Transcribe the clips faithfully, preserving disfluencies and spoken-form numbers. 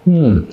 Hmm.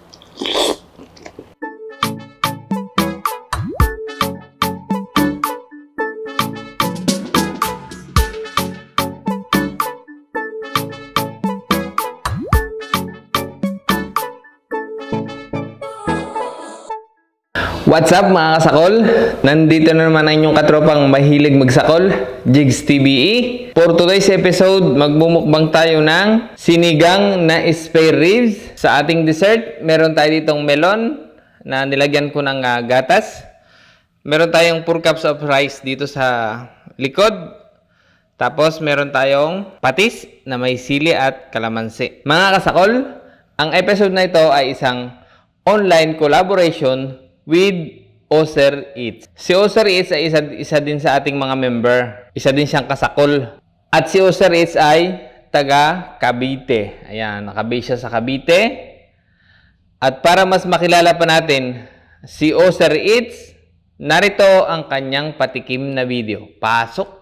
What's up mga kasakol? Nandito na naman ang inyong katropang mahilig magsakol, Jigs T V E. For today's episode, magmumukbang tayo ng sinigang na spare ribs. Sa ating dessert, meron tayo ditong melon na nilagyan ko ng uh, gatas. Meron tayong four cups of rice dito sa likod. Tapos meron tayong patis na may sili at kalamansi. Mga kasakol, ang episode na ito ay isang online collaboration with Oser Eats. Si Oser Eats ay isa, isa din sa ating mga member. Isa din siyang kasakol. At si Oser Eats ay taga Cavite. Ayan, nakabase siya sa Cavite. At para mas makilala pa natin si Oser Eats, narito ang kanyang patikim na video. Pasok!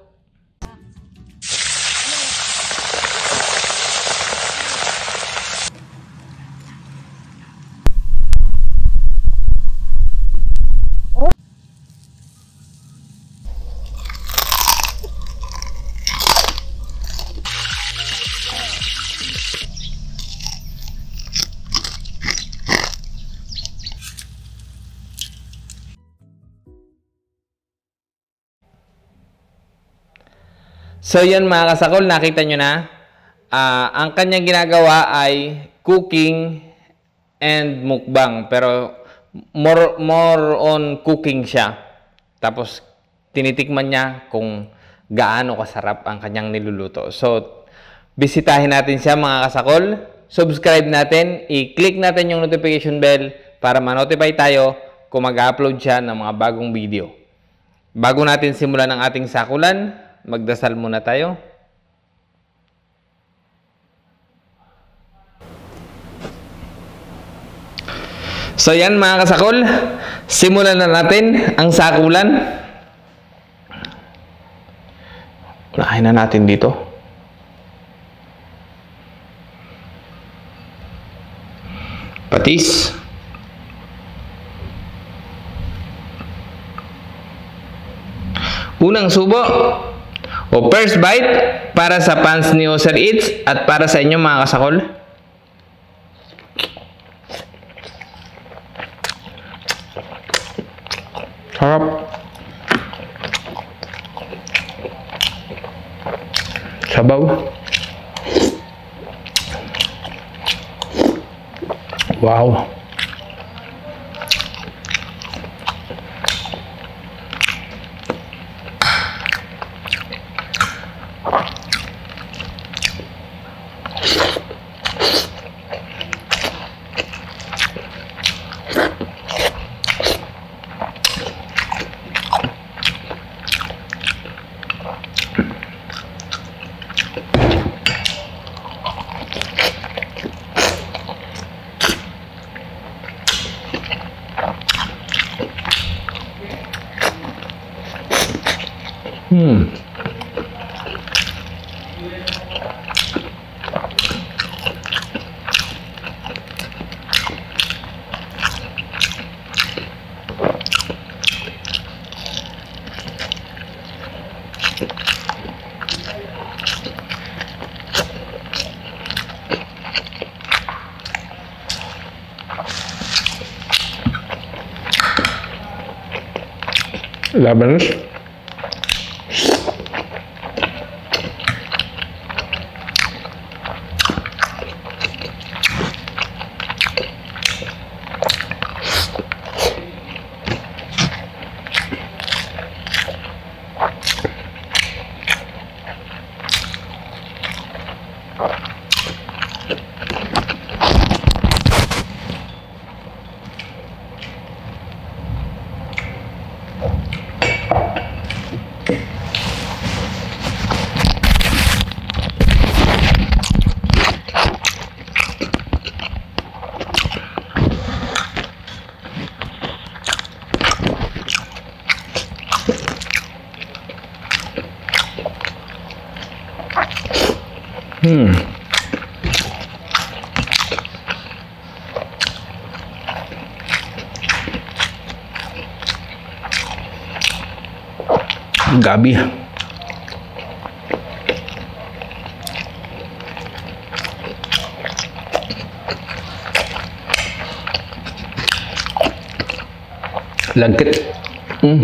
So yan mga kasakol, nakita nyo na. Uh, ang kanyang ginagawa ay cooking and mukbang. Pero more, more on cooking siya. Tapos tinitikman niya kung gaano kasarap ang kanyang niluluto. So bisitahin natin siya mga kasakol. Subscribe natin. I-click natin yung notification bell para ma-notify tayo kung mag-upload siya ng mga bagong video. Bago natin simulan ang ating sakulan, magdasal muna tayo. So yan mga kasakol, simulan na natin ang sakulan. Unahin na natin dito. Patis. Unang subo o first bite para sa fans ni Oser Eats at para sa inyo mga kasakol. Sarap. Sabaw. Wow. Hmm. Labanos. Hmm. Gabi. Lagkit. Hmm.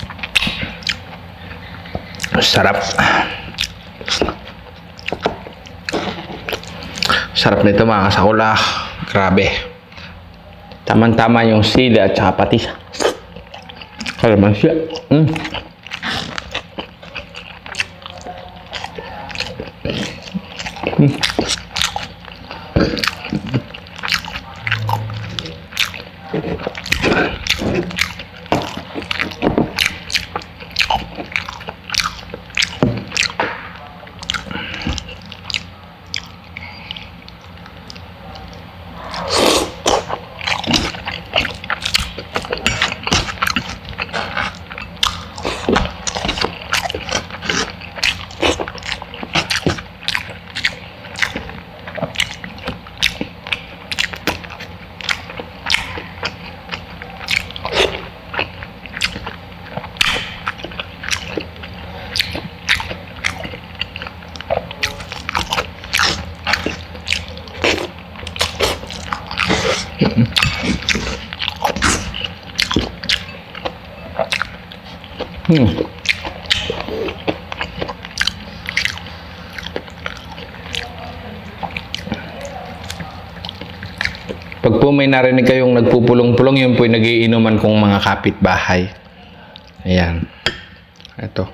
Sarap. Sarap nito mga kasakol ah. Grabe. Tama-tama yung sili at saka patis. Kalamansi. Mm. Mm. Hmm. Pag po may narinig kayong nagpupulong-pulong, yun po yung nagiinuman kong mga kapitbahay. Ayan. Ito.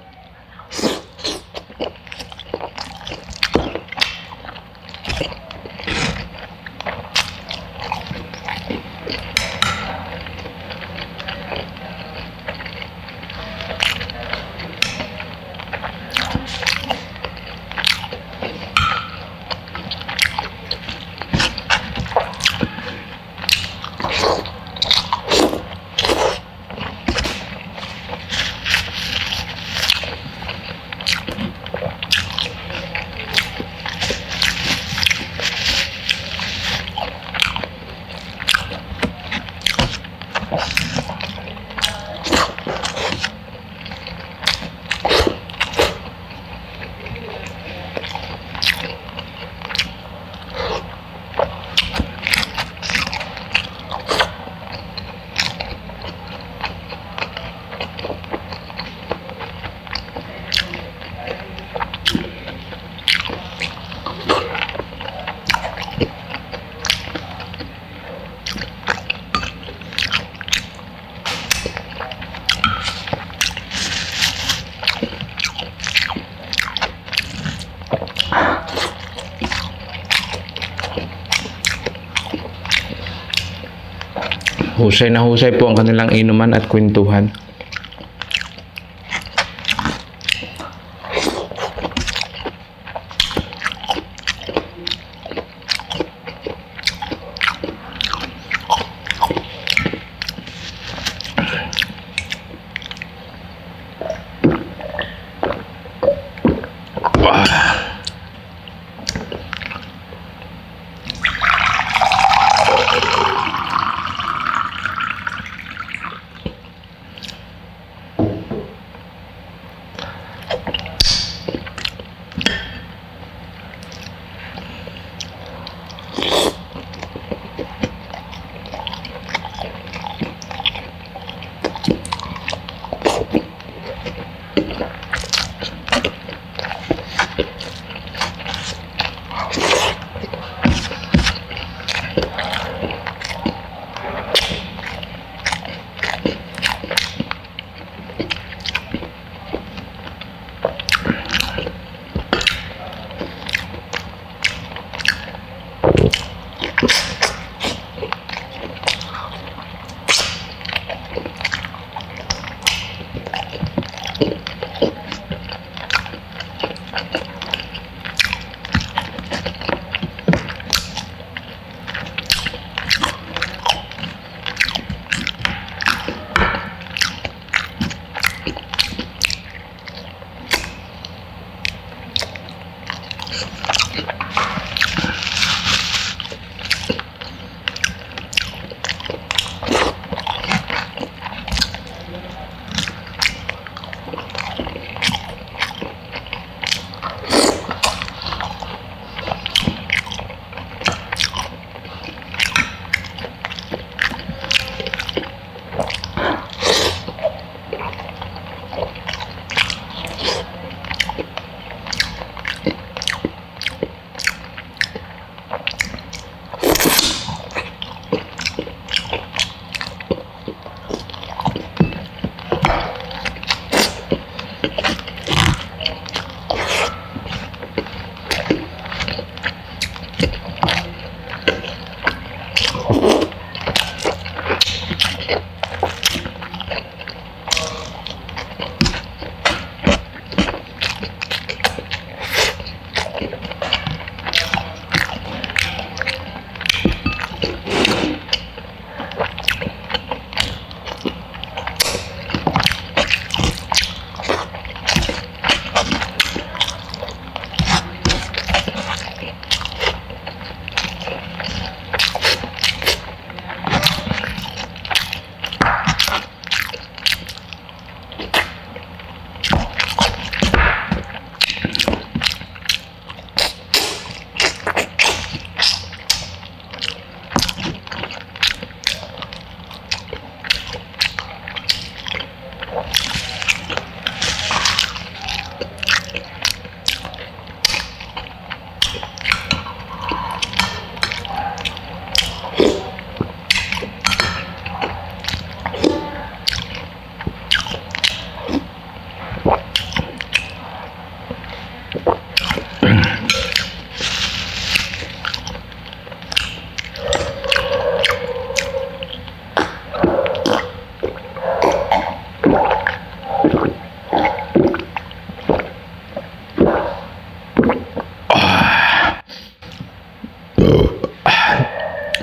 Husay na husay po ang kanilang inuman at kwentuhan.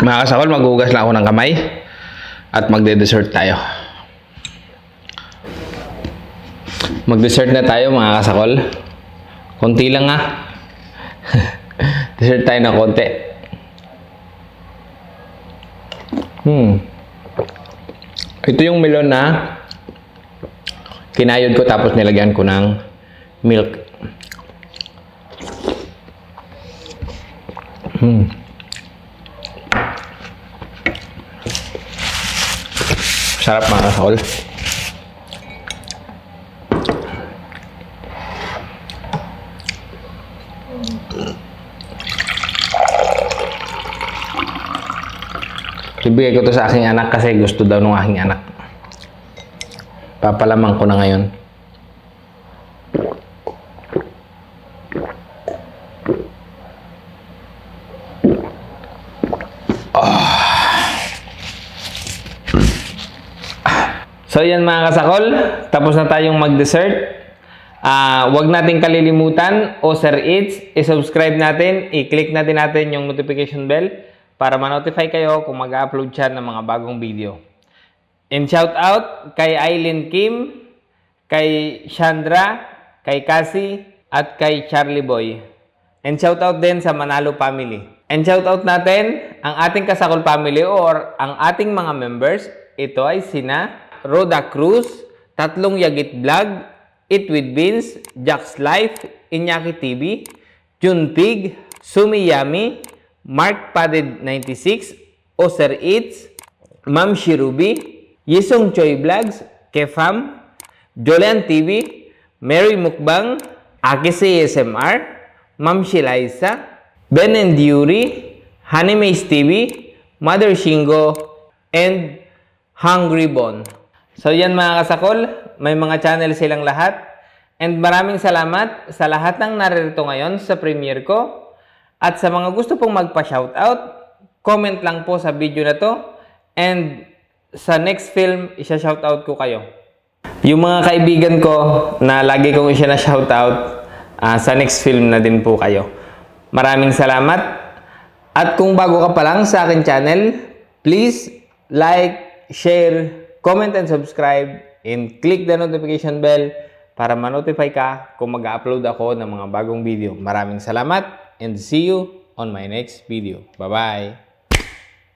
Mga kasakol, maghugas lang ako ng kamay at magde-dessert tayo. Mag-dessert na tayo mga kasakol. Konti lang nga. Dessert tayo na konti. Hmm. Ito yung melon na kinayod ko tapos nilagyan ko ng milk. Hmm. Sarap mga kasakol. Ibigay ko to sa aking anak kasi gusto daw ng aking anak. Papalamang ko na ngayon. Oh. So yan mga kasakol, tapos na tayong mag-dessert. Uh, huwag natin kalilimutan, Oser Eats, i-subscribe natin, i-click natin natin yung notification bell para ma-notify kayo kung mag-upload siya ng mga bagong video. And shout out kay Aileen Kim, kay Chandra, kay Cassie, at kay Charlie Boy. And shout out din sa Manalo family. And shout out natin ang ating Kasakol family or ang ating mga members. Ito ay sina Roda Cruz, Tatlong Yagit Vlog, Eat with Beans, Jack's Life, Iñaki T V, Junpig, Sumi Yami, Mark Padid ninety-six, Oser Eats, Ma'am Shirubi, Yisong Choi Vlogs, Kefam, Jolian T V, Mary Mukbang, Akise S M R, Ma'am Shilaisa, Ben and Yuri, Hanimaze T V, Mother Shingo, and Hungry Bon. So yan mga kasakol, may mga channel silang lahat. And maraming salamat sa lahat ng naririto ngayon sa premiere ko. At sa mga gusto pong magpa-shoutout, comment lang po sa video na to. And sa next film, isa-shoutout ko kayo. Yung mga kaibigan ko na lagi kong isa-shoutout, uh, sa next film na din po kayo. Maraming salamat. At kung bago ka pa lang sa akin channel, please like, share, comment and subscribe. And click the notification bell para ma-notify ka kung mag-upload ako ng mga bagong video. Maraming salamat. And see you on my next video. Bye-bye!